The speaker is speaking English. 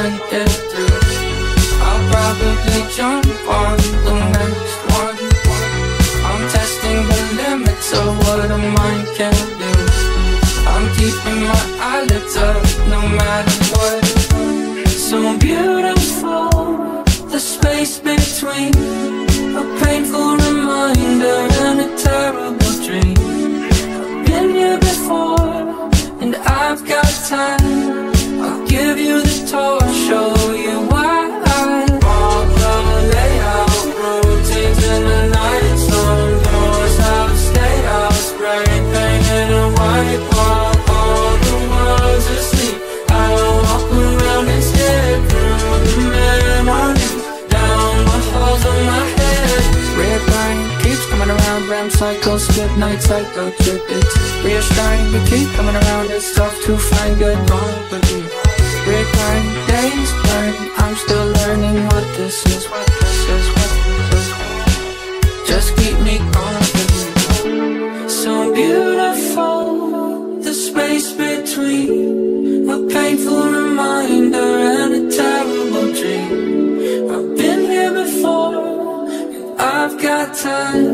make it through. I'll probably jump on the next one. I'm testing the limits of what a mind can do. I'm keeping my eyelids up no matter what. So beautiful, the space between a painful reminder and a terrible dream. I've been here before, and I've got time. I'll give you the tour, show you why. All the layout, routines in the night, some doors have stay out, spray painted and white wall. All the world's asleep. I walk around and stare through the memories down the halls of my head. Red line keeps coming around, ram cycle, split night cycle trip. It's reassuring, but keep coming around. It's tough to find good company. Red line days burn, I'm still learning what this is, what this is, what this is. Just keep me company. So beautiful, the space between a painful reminder and a terrible dream. I've been here before, and I've got time.